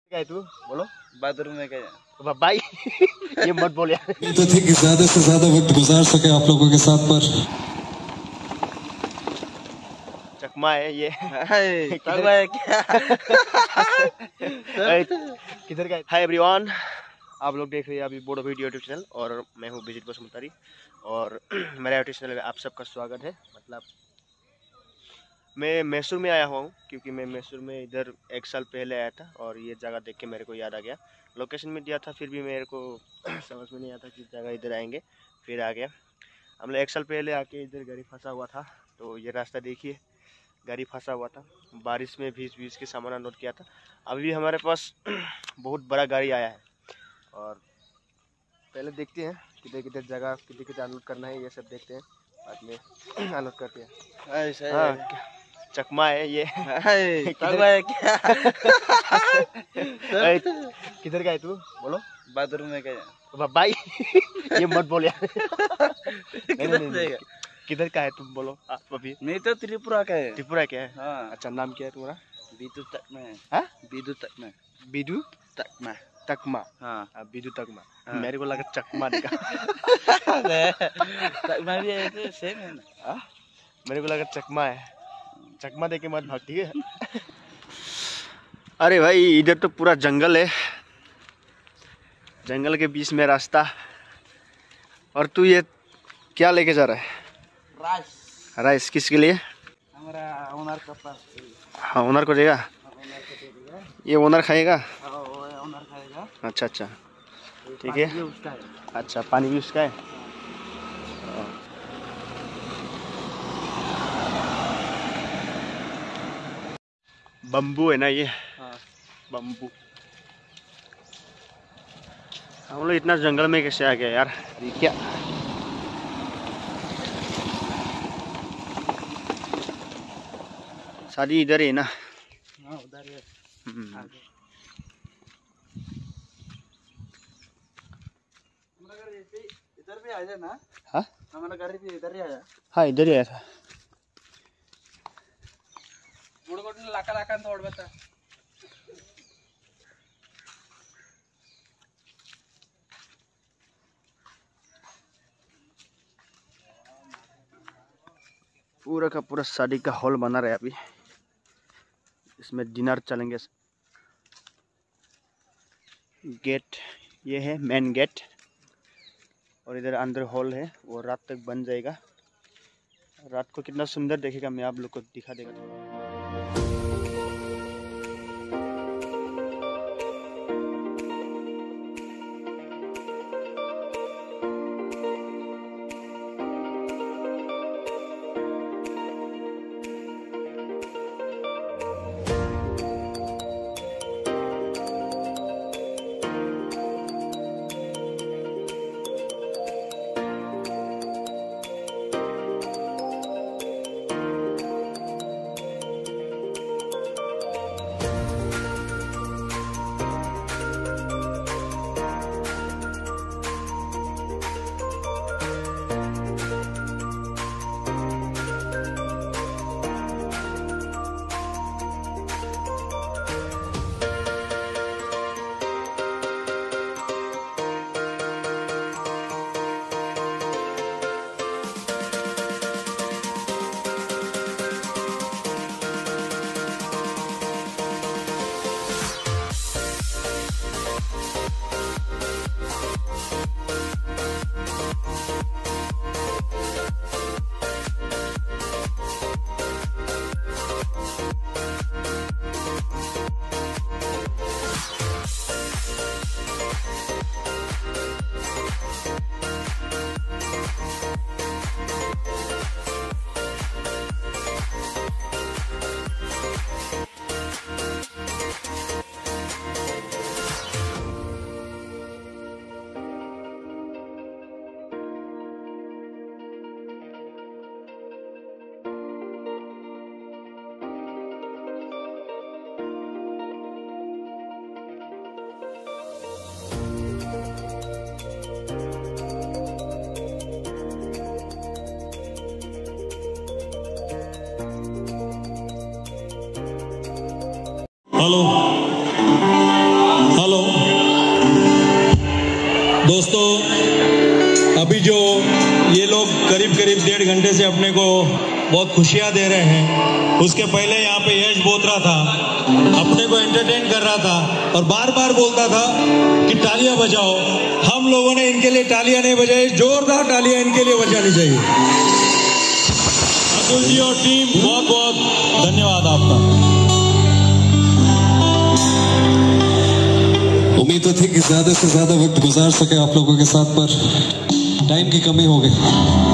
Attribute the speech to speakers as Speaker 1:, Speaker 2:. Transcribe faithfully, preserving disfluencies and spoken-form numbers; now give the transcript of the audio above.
Speaker 1: क्या है तू बोलो
Speaker 2: बाथरूम में क्या
Speaker 1: भाई ये मत बोल यार।
Speaker 3: ये तो थी कि ज्यादा से ज्यादा वक्त गुजार सके आप लोगों के साथ, पर
Speaker 1: चकमा है ये
Speaker 2: किधर है क्या
Speaker 1: किधर का? हाय एवरीवन, आप लोग देख रहे हैं अभी बोडो वीडियो यूट्यूब चैनल और मैं हूँ विजिट बसुमतारी और मेरा यूट्यूब चैनल में आप सबका स्वागत है। मतलब मैं मैसूर में आया हुआ हूँ क्योंकि मैं मैसूर में इधर एक साल पहले आया था और ये जगह देख के मेरे को याद आ गया। लोकेशन में दिया था फिर भी मेरे को समझ में नहीं आता कि जगह इधर आएंगे, फिर आ गया। हम लोग एक साल पहले आके इधर गाड़ी फंसा हुआ था, तो ये रास्ता देखिए, गाड़ी फंसा हुआ था, बारिश में भीज भीज के सामान अनलोड किया था। अभी भी हमारे पास बहुत बड़ा गाड़ी आया है और पहले देखते हैं किधर किधर जगह किधर किधर अनलोड करना है, ये सब देखते हैं, बाद में अनलोड करते हैं। हाँ, चकमा है ये
Speaker 2: किधर है क्या
Speaker 1: किधर का है तू बोलो
Speaker 2: बाथरूम में क्या
Speaker 1: भाई ये मत बोल यार।
Speaker 2: किधर जाएगा
Speaker 1: किधर का है तुम बोलो आप अभी?
Speaker 2: नहीं तो त्रिपुरा का है।
Speaker 1: त्रिपुरा क्या है?
Speaker 2: हाँ।
Speaker 1: अच्छा, नाम क्या है तुम्हारा?
Speaker 2: बीदू तकमा है।
Speaker 1: हाँ?
Speaker 2: बीदू तकमा।
Speaker 1: बीदू
Speaker 2: तकमा
Speaker 1: तकमा।
Speaker 2: हाँ,
Speaker 1: बीदू तकमा।
Speaker 2: हाँ।
Speaker 1: मेरे को लगा चकमा दिखा।
Speaker 2: तकमा भी है, सेम है ना।
Speaker 1: हाँ? मेरे को लगा चकमा है, चकमा देके मत भाग, ठीक है? अरे भाई इधर तो पूरा जंगल है, जंगल के बीच में रास्ता, और तू ये क्या लेके जा रहा है?
Speaker 2: राइस।
Speaker 1: राइस किसके लिए?
Speaker 2: हमारा ओनर का पास।
Speaker 1: हाँ, ओनर को देगा? ये ओनर खाएगा?
Speaker 2: हाँ, ओनर खाएगा।
Speaker 1: अच्छा अच्छा, ठीक है।
Speaker 2: उसका है।
Speaker 1: अच्छा, पानी भी उसका है। बम्बू है ना ये?
Speaker 2: हाँ।
Speaker 1: बम्बू। हम लोग इतना जंगल में कैसे आ गया यार? ये क्या? शादी इधर है ना?
Speaker 2: हाँ, उधर है। इधर भी आ जाए ना।
Speaker 1: हाँ,
Speaker 2: हमारा गाड़ी भी इधर ही आया।
Speaker 1: हाँ इधर ही आया था।
Speaker 2: लाका लाका तोड़ बता।
Speaker 1: पूरा का पूरा शादी का हॉल बना रहा है अभी, इसमें डिनर चलेंगे। गेट ये है मेन गेट, और इधर अंदर हॉल है, वो रात तक बन जाएगा। रात को कितना सुंदर देखेगा मैं आप लोग को दिखा देगा।
Speaker 3: दोस्तों, अभी जो ये लोग करीब करीब डेढ़ घंटे से अपने को बहुत खुशियां दे रहे हैं, उसके पहले यहाँ पे यश बोतरा था, अपने को एंटरटेन कर रहा था और बार बार बोलता था कि तालियां बजाओ। हम लोगों ने इनके लिए तालियां नहीं बजाई, जोरदार तालियां इनके लिए बजानी चाहिए। अतुल जी और टीम, बहुत बहुत धन्यवाद आपका। उम्मीद तो थी कि ज्यादा से ज्यादा वक्त गुजार सके आप लोगों के साथ, पर टाइम की कमी हो गई।